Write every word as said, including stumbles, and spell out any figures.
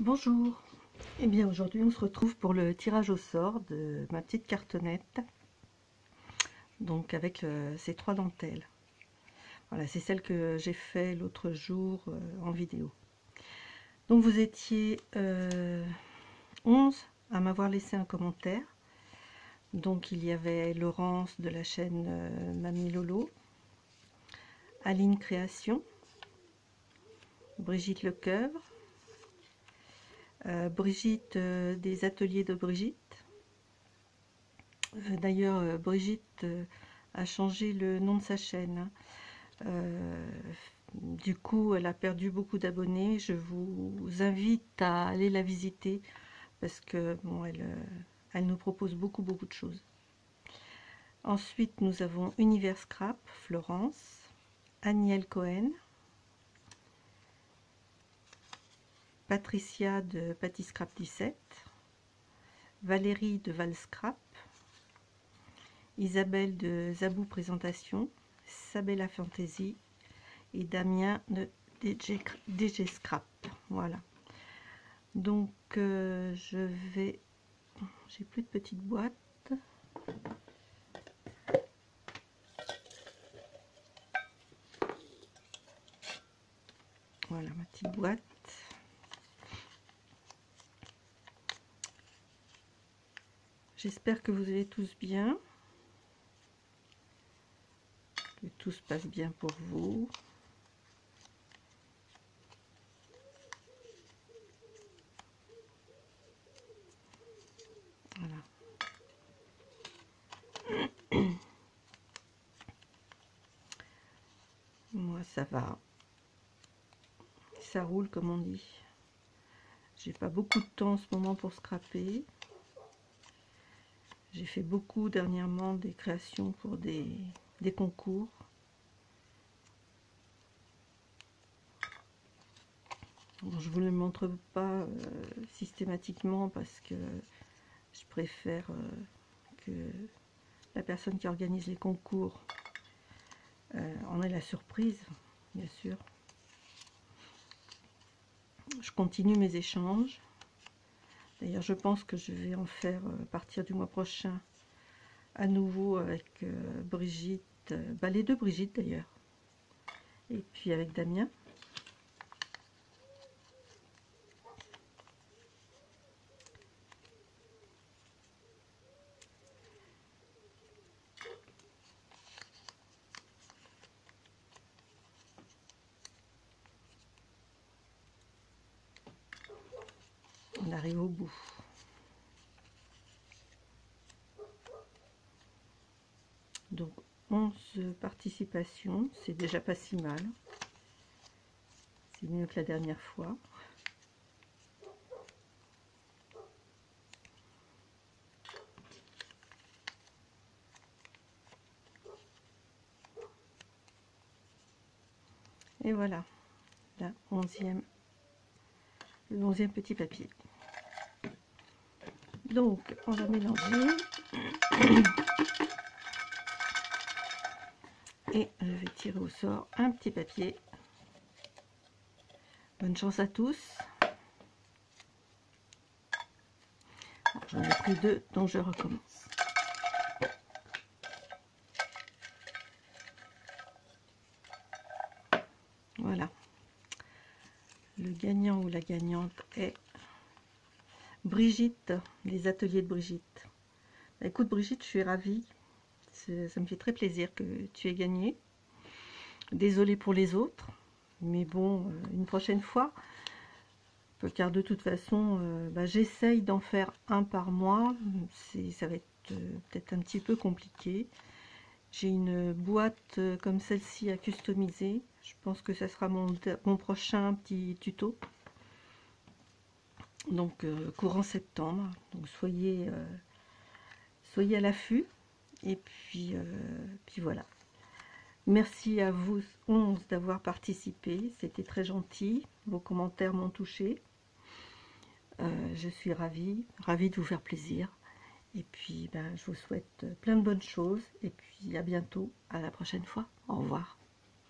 Bonjour, et eh bien aujourd'hui on se retrouve pour le tirage au sort de ma petite cartonnette, donc avec le, ces trois dentelles. Voilà, c'est celle que j'ai fait l'autre jour euh, en vidéo. Donc vous étiez euh, onze à m'avoir laissé un commentaire. Donc il y avait Laurence de la chaîne euh, Mamie Lolo, Aline Création, Brigitte Lecoeuvre, euh, Brigitte euh, des ateliers de Brigitte. Euh, D'ailleurs, euh, Brigitte euh, a changé le nom de sa chaîne. Euh, du coup, elle a perdu beaucoup d'abonnés. Je vous invite à aller la visiter parce que bon, elle, euh, elle nous propose beaucoup, beaucoup de choses. Ensuite, nous avons Univers Scrap, Florence, Aniel Cohen, Patricia de Patty Scrap dix-sept, Valérie de Val Scrap, Isabelle de Zabou Présentation, Sabella Fantasy et Damien de D J, D J Scrap. Voilà. Donc euh, je vais... J'ai plus de petites boîtes. Voilà ma petite boîte. J'espère que vous allez tous bien. Que tout se passe bien pour vous. Voilà. Moi ça va. Ça roule comme on dit. J'ai pas beaucoup de temps en ce moment pour scraper. J'ai fait beaucoup dernièrement des créations pour des, des concours. Bon, je ne vous le montre pas euh, systématiquement parce que je préfère euh, que la personne qui organise les concours euh, en ait la surprise, bien sûr. Je continue mes échanges. D'ailleurs, je pense que je vais en faire euh, à partir du mois prochain à nouveau avec euh, Brigitte, euh, bah, les deux Brigitte d'ailleurs, et puis avec Damien. On arrive au bout. Donc onze participations, c'est déjà pas si mal. C'est mieux que la dernière fois. Et voilà, la onzième, le onzième petit papier. Donc, on va mélanger. Et je vais tirer au sort un petit papier. Bonne chance à tous. Bon, j'en ai pris deux, donc je recommence. Voilà. Le gagnant ou la gagnante est Brigitte, les ateliers de Brigitte. Écoute Brigitte, je suis ravie. Ça me fait très plaisir que tu aies gagné. Désolée pour les autres, mais bon, une prochaine fois. Car de toute façon, euh, bah, j'essaye d'en faire un par mois. Ça va être euh, peut-être un petit peu compliqué. J'ai une boîte euh, comme celle-ci à customiser. Je pense que ça sera mon, mon prochain petit tuto. Donc euh, courant septembre. Donc soyez, euh, soyez à l'affût. Et puis, euh, puis voilà. Merci à vous onze d'avoir participé. C'était très gentil. Vos commentaires m'ont touché. Euh, je suis ravie, ravie de vous faire plaisir. Et puis, ben, je vous souhaite plein de bonnes choses. Et puis, à bientôt, à la prochaine fois. Au revoir.